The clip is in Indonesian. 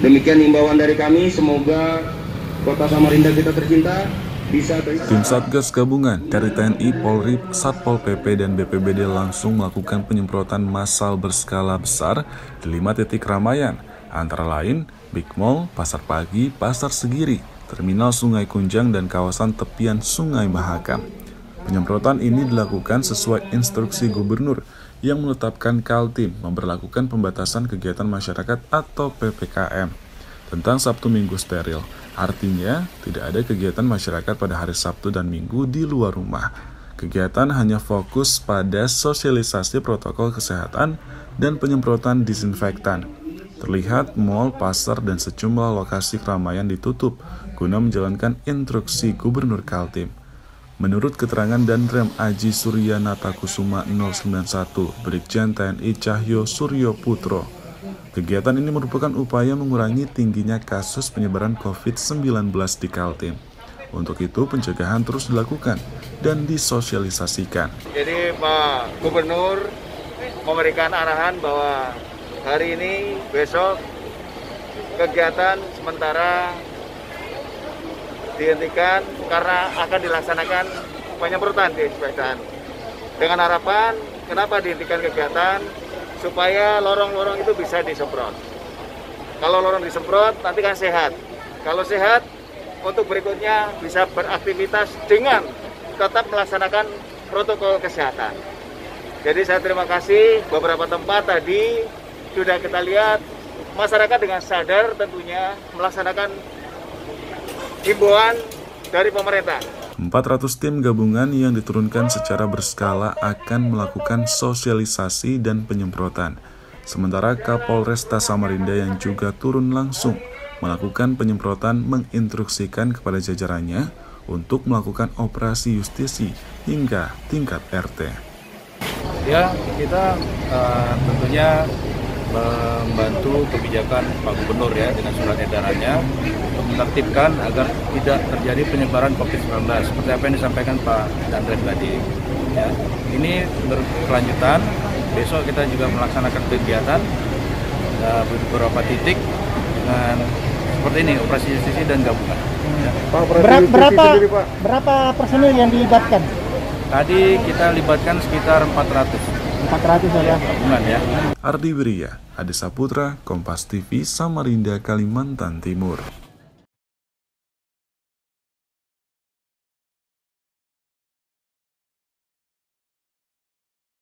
Demikian himbauan dari kami, semoga Kota Samarinda kita tercinta bisa Tim Satgas Gabungan dari TNI, Polri, Satpol PP, dan BPBD langsung melakukan penyemprotan massal berskala besar di 5 titik keramaian, antara lain Big Mall, Pasar Pagi, Pasar Segiri, Terminal Sungai Kunjang, dan kawasan tepian Sungai Mahakam. Penyemprotan ini dilakukan sesuai instruksi Gubernur yang menetapkan Kaltim memberlakukan pembatasan kegiatan masyarakat atau PPKM tentang Sabtu Minggu steril. Artinya, tidak ada kegiatan masyarakat pada hari Sabtu dan Minggu di luar rumah. Kegiatan hanya fokus pada sosialisasi protokol kesehatan dan penyemprotan disinfektan. Terlihat mal, pasar, dan sejumlah lokasi keramaian ditutup guna menjalankan instruksi Gubernur Kaltim. Menurut keterangan Danrem Aji Surya Natakusuma 091, Brigjen TNI Cahyo Suryo Putro, kegiatan ini merupakan upaya mengurangi tingginya kasus penyebaran COVID-19 di Kaltim. Untuk itu, pencegahan terus dilakukan dan disosialisasikan. Jadi Pak Gubernur memberikan arahan bahwa hari ini, besok, kegiatan sementara dihentikan karena akan dilaksanakan penyemprotan disinfektan. Dengan harapan, kenapa dihentikan kegiatan? Supaya lorong-lorong itu bisa disemprot. Kalau lorong disemprot, nanti kan sehat. Kalau sehat, untuk berikutnya bisa beraktivitas dengan tetap melaksanakan protokol kesehatan. Jadi saya terima kasih, beberapa tempat tadi sudah kita lihat, masyarakat dengan sadar tentunya melaksanakan himbauan dari pemerintah. 400 tim gabungan yang diturunkan secara berskala akan melakukan sosialisasi dan penyemprotan. Sementara Kapolresta Samarinda yang juga turun langsung melakukan penyemprotan menginstruksikan kepada jajarannya untuk melakukan operasi justisi hingga tingkat RT. Ya, kita tentunya membantu kebijakan Pak Gubernur ya dengan surat edarannya untuk menertibkan agar tidak terjadi penyebaran COVID-19 seperti apa yang disampaikan Pak Danrem tadi. Ya, ini berkelanjutan. Besok kita juga melaksanakan kegiatan beberapa titik dengan seperti ini, operasi justisi dan gabungan. Ya. Berapa personil yang dilibatkan? Tadi kita libatkan sekitar 400 ya. Gabungan ya. Ardi Wirya, Adesa Putra, Kompas TV, Samarinda, Kalimantan Timur.